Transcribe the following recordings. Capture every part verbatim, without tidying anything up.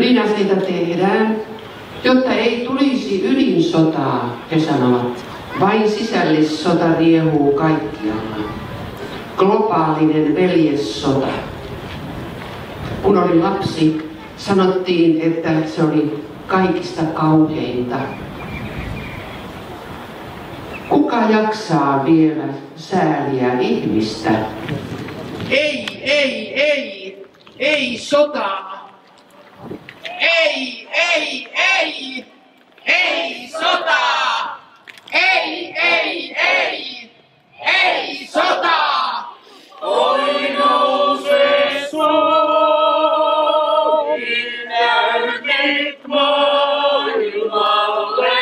Ydinaseita tehdään, jotta ei tulisi ydinsotaa, he sanovat. Vain sisällissota riehuu kaikkialla. Globaalinen veljessota. Kun olin lapsi, sanottiin, että se oli kaikista kauheinta. Kuka jaksaa vielä sääliä ihmistä? Ei, ei, ei, ei sotaa. Ei, ei, ei, ei sotaa. Ei, ei, ei, ei sotaa. Oi nouse Suomi näytit maailmalle.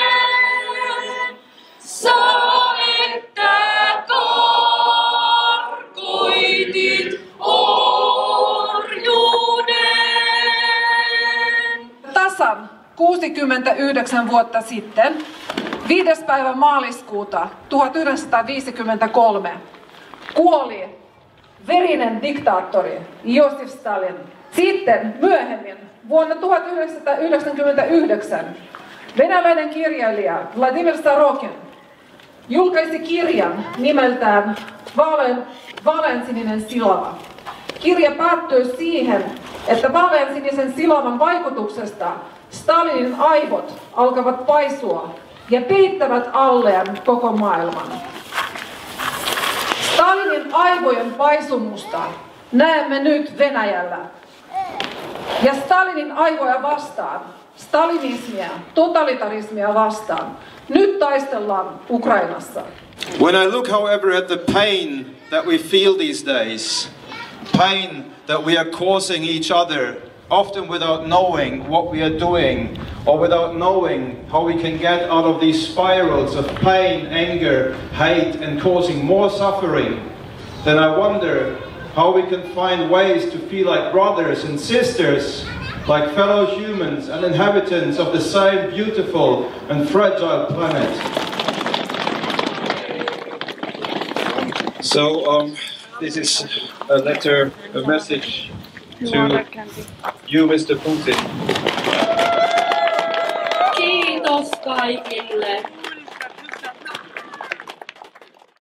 Sä karkoitit orjuuden. Tasan kuusikymmentäyhdeksän vuotta sitten, viides päivä maaliskuuta tuhatyhdeksänsataaviisikymmentäkolme, kuoli verinen diktaattori Josif Stalin. Sitten myöhemmin, vuonna tuhatyhdeksänsataayhdeksänkymmentäyhdeksän, venäläinen kirjailija Vladimir Sorokin julkaisi kirjan nimeltään Vaalean, Vaaleansininen silava. Kirja päättyy siihen, että vaaleansinisen silavan vaikutuksesta Stalinin aivot alkavat paisua ja peittävät alleen koko maailman. Stalinin aivojen paisumusta näemme nyt Venäjällä. Ja Stalinin aivoja vastaan, stalinismia, totalitarismia vastaan, nyt taistellaan Ukrainassa. When I look, however, at the pain that we feel these days, pain that we are causing each other, often without knowing what we are doing, or without knowing how we can get out of these spirals of pain, anger, hate, and causing more suffering, then I wonder how we can find ways to feel like brothers and sisters, like fellow humans and inhabitants of the same beautiful and fragile planet. So, um, this is a letter, a message to you, Mister Putin. Kiitos kaikille.